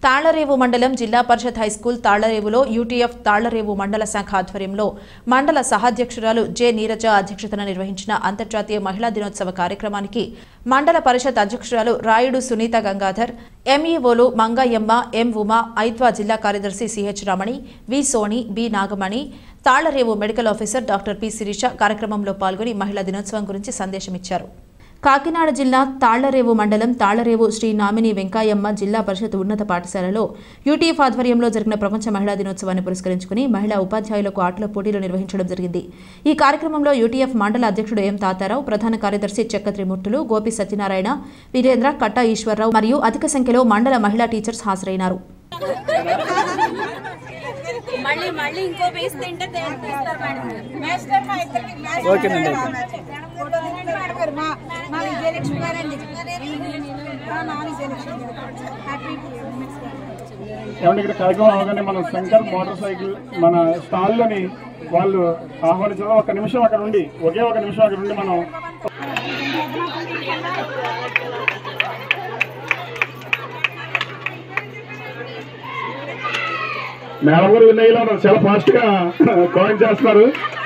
తాళ్లరేవు మండలం జిల్లా పరిషత్ హైస్కూల్ తాళ్లరేవులో యూటీఎఫ్ తాళ్లరేవు మండల శాఖ ఆధ్వర్యంలో మండల సహాధ్యక్షురాలు జె నీరజ అధ్యక్షతన నిర్వహించిన అంతర్జాతీయ మహిళా దినోత్సవ కార్యక్రమానికి మండల పరిషత్ అధ్యక్షురాలు రాయుడు సునీత గంగాధర్, ఎంఈఓలు మంగయ్యమ్మ, ఎం ఉమా, ఐత్వా జిల్లా కార్యదర్శి CH Ramani, V Soni, B Nagamani, Tallarevu medical officer doctor P Sirisha కార్యక్రమంలో పాల్గొని మహిళా దినోత్సవం గురించి సందేశమిచ్చారు. కాకినాడ జిల్లా తాళ్లరేవు మండలం తాళ్లరేవు శ్రీ నామిని వెంకాయమ్మ జిల్లా పరిషత్ ఉన్నత పాఠశాలలో యూటీఎఫ్ ఆధ్వర్యంలో జరిగిన ప్రపంచ మహిళా దినోత్సవాన్ని పురస్కరించుకుని మహిళా ఉపాధ్యాయులకు ఆటల పోటీలు నిర్వహించడం జరిగింది. ఈ కార్యక్రమంలో యూటీఎఫ్ మండల అధ్యక్షుడు ఎం తాతారావు, ప్రధాన కార్యదర్శి చెక్క త్రిమూర్తులు, గోపి సత్యనారాయణ, వీరేంద్ర, కట్టా ఈశ్వరరావు మరియు అధిక సంఖ్యలో మండల మహిళా టీచర్స్ హాజరైనారు. ఇక్కడ కార్యక్రమం అవగానే మన శంకర్ మోటార్ సైకిల్ మన స్టాల్లోని వాళ్ళు ఆహ్వానించడం, ఒక నిమిషం అక్కడ ఉండి ఒకే ఒక నిమిషం అక్కడ ఉండి మనం మేళమూరు విలేజ్లో చాలా ఫాస్ట్ గా కాయిన్ చేస్తున్నారు.